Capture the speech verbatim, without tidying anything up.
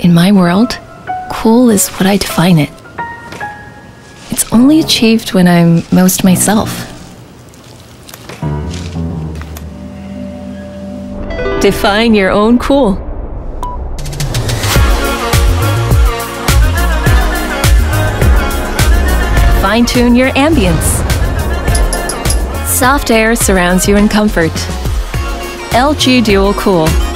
In my world, cool is what I define it. It's only achieved when I'm most myself. Define your own cool. Fine-tune your ambience. Soft air surrounds you in comfort. L G Dual Cool.